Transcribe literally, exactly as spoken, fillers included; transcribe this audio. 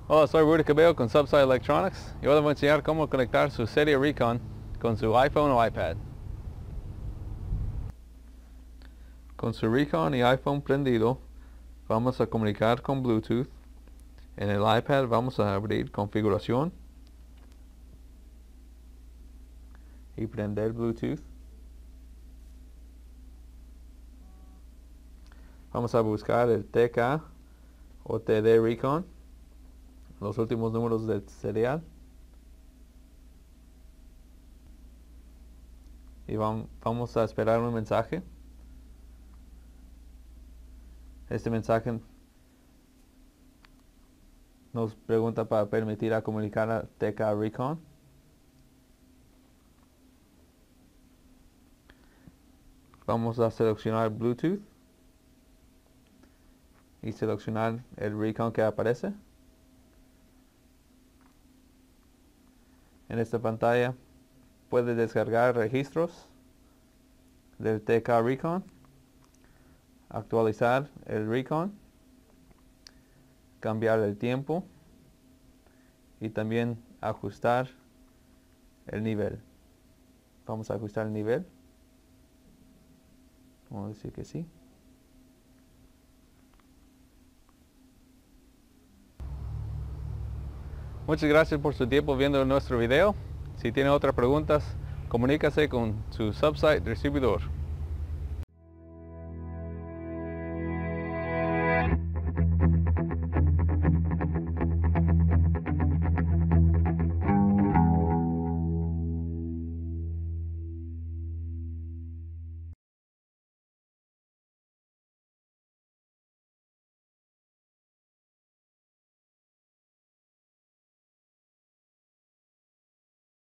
Hola, soy Rudy Cabello con Subside Electronics y hoy les voy a enseñar cómo conectar su serie Recon con su iPhone o iPad. Con su Recon y iPhone prendido, vamos a comunicar con Bluetooth. En el iPad vamos a abrir configuración y prender Bluetooth. Vamos a buscar el T K o T D Recon, los últimos números del serial. Y vamos a esperar un mensaje. Este mensaje nos pregunta para permitir a comunicar a T K Recon. Vamos a seleccionar Bluetooth y seleccionar el Recon que aparece. En esta pantalla puede descargar registros del T K Recon, actualizar el Recon, cambiar el tiempo y también ajustar el nivel. Vamos a ajustar el nivel. Vamos a decir que sí. Muchas gracias por su tiempo viendo nuestro video. Si tiene otras preguntas, comunícase con su Subside distribuidor.